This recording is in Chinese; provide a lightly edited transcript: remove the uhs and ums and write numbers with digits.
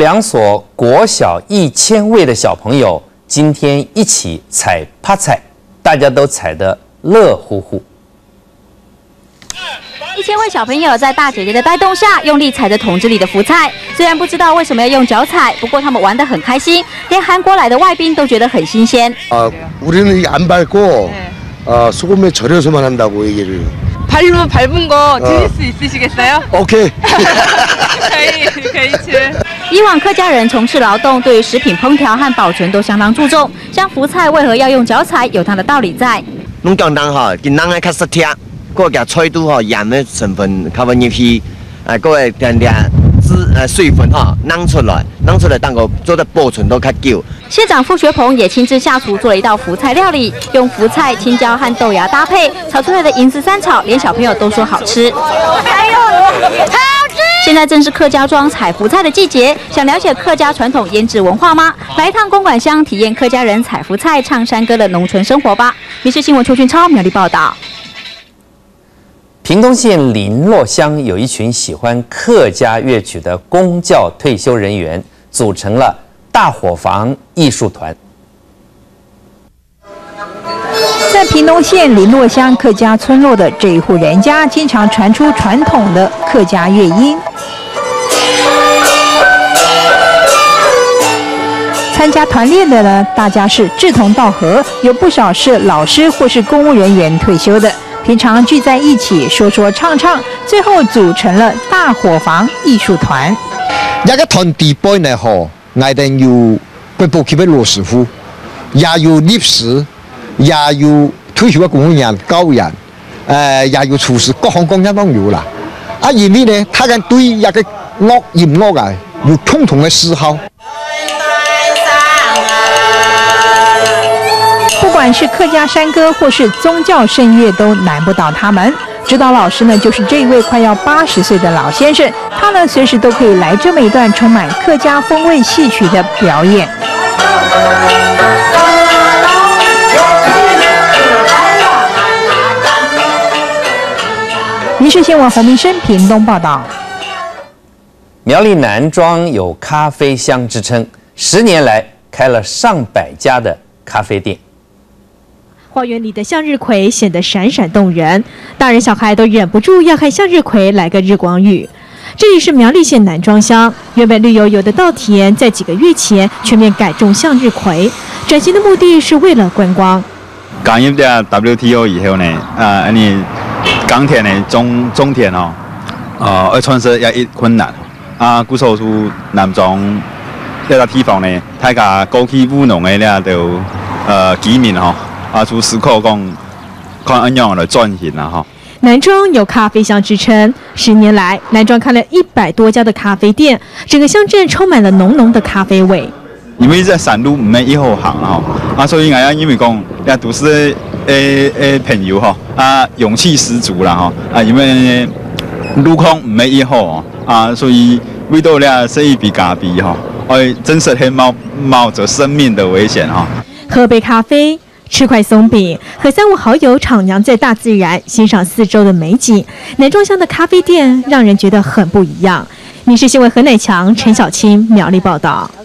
2所国小1000位的小朋友今天一起采趴菜，大家都采得乐乎乎。 1000位小朋友在大姐姐的带动下，用力踩着桶子里的福菜。虽然不知道为什么要用脚踩，不过他们玩得很开心，连韩国来的外宾都觉得很新鲜。 우리는 안 밟고 소금에 절여서만 한다고 얘기를. 발로 밟은 거 드실 수 있으시겠어요? 오케이. 可以吃。 以往客家人从事劳动，对于食品烹调和保存都相当注重。像福菜为何要用脚踩，有它的道理在。 侬讲人吼，跟人较实贴，个个菜都吼盐的成分较入去，个个点水分吼弄出来，当个做的保存都较久。 县长傅学鹏也亲自下厨做了一道福菜料理，用福菜、青椒和豆芽搭配，炒出来的银丝三炒，连小朋友都说好吃。现在正是客家庄采福菜的季节，想了解客家传统腌制文化吗？来一趟公馆乡，体验客家人采福菜、唱山歌的农村生活吧。民视新闻邱俊超苗栗报道。 屏东县林洛乡有一群喜欢客家乐曲的公教退休人员，组成了大伙房艺术团。 在屏东县林洛乡客家村落的这一户人家，经常传出传统的客家乐音。参加团练的呢，大家是志同道合，有不少是老师或是公务人员退休的。平常聚在一起说说唱唱，最后组成了大伙房艺术团。 一個團地杯呢，嗬，我哋要背部級嘅老師傅，也要歷史，也要退休嘅公務員、教人，也要廚師，各行各業都有啦。而呢，他哋對一個樂音樂啊，有共同嘅嗜好。 不管是客家山歌或是宗教圣乐，都难不倒他们。指导老师呢，就是这一位快要80岁的老先生，他呢随时都可以来这么一段充满客家风味戏曲的表演。民视新闻洪明生屏东报道。 苗栗南庄有咖啡乡之称，10年来开了上百家的咖啡店。 花园里的向日葵显得闪闪动人，大人小孩都忍不住要和向日葵来个日光浴。这里是苗栗县南庄乡，原本绿油油的稻田，在几个月前全面改种向日葵，转型的目的是为了观光。 加入了 WTO 以后呢，你耕田呢种田哦，要创设也一困难古时候出南庄这个地方呢，大家过去务农的了就居民哦。出思考讲，看怎样来转型啊哈。 南庄有咖啡乡之称，10年来，南庄开了100多家的咖啡店，整个乡镇充满了浓浓的咖啡味。 因为在山路唔係一號行所以我因為講，也都是朋友勇氣十足啦因為路況唔係一號所以為到了這一筆咖啡真實係冒着生命的危險喝杯咖啡。吃块松饼，和3、5好友徜徉在大自然，欣赏四周的美景。南庄乡的咖啡店让人觉得很不一样。民视新闻何乃强、陈小青苗栗报道。